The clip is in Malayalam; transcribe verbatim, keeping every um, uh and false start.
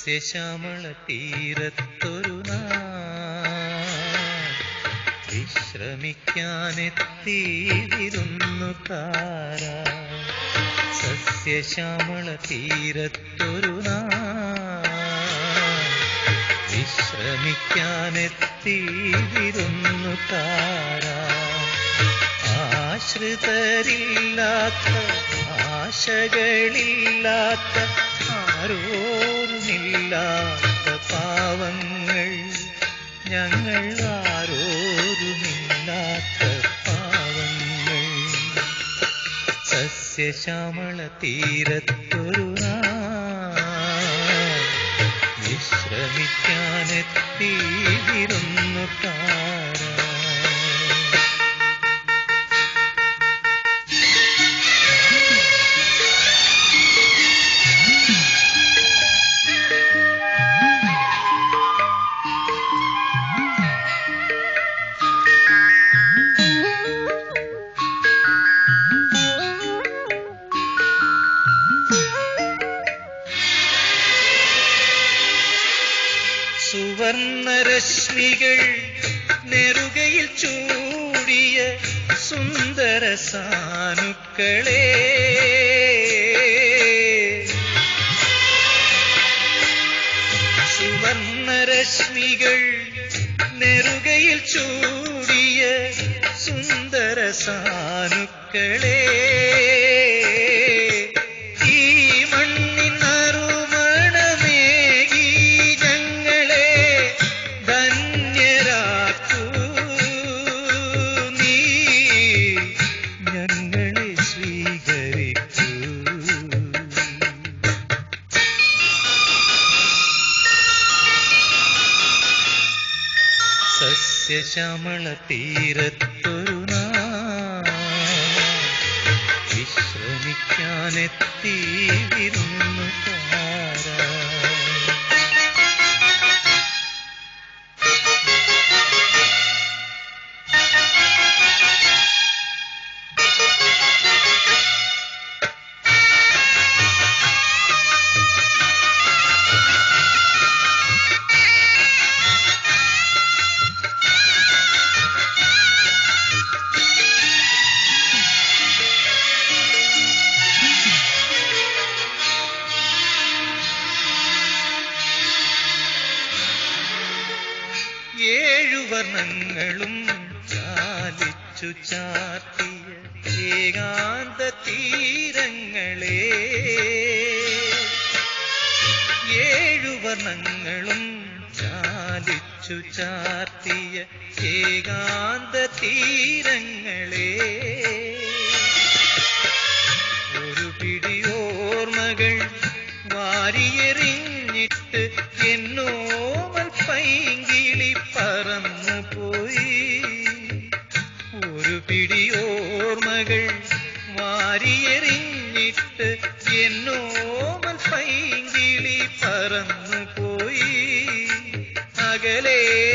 സസ്യശ്യാമള തീരത്തൊരു നാൾ വിശ്രമിക്കാനെത്തി വിരുന്നുകാരാ. സസ്യശ്യാമള തീരത്തൊരു നാൾ വിശ്രമിക്കാനെത്തി വിരുന്നുകാരാ. ആശ്രിതരില്ലാത്ത ആശകളില്ലാത്ത ആരോരുമില്ലാത്ത പാവങ്ങൾ, ഞങ്ങൾ ആരോരുമില്ലാത്ത പാവങ്ങൾ. സസ്യശ്യാമള തീരത്തൊരു നാൾ വിശ്രമിക്കാനെത്തി വിരുന്നുകാരാ. സുവർണരശ്മികൾ നെറുകയിൽ ചൂടിയ സുന്ദര സാനുക്കളെ, സുവർണരശ്മികൾ നെറുകയിൽ ചൂടിയ സുന്ദര സാനുക്കളെ, സസ്യശ്യാമള തീരത്തൊരു നാൾ വിശ്രമിക്കാനെത്തി വിരുന്നുകാരാ. ഏഴുവർണ്ണങ്ങളും ചാലിച്ചു ചാർത്തിയ ഏകാന്ത തീരങ്ങളെ, ഏഴുവർണ്ണങ്ങളും ചാലിച്ചു ചാർത്തിയ ഏകാന്ത തീരങ്ങളെ, ഒരു പിടിയോർമകൾ വാരിയെറിഞ്ഞിട്ട് എന്നോമൽ പൈങ്കിളി പറന്നു പോയി. ഒരു പിടിയോർമകൾ വാരിയെറിഞ്ഞിട്ട് എന്നോമൽ പൈങ്കിളി പറന്നു പോയി. അകലെ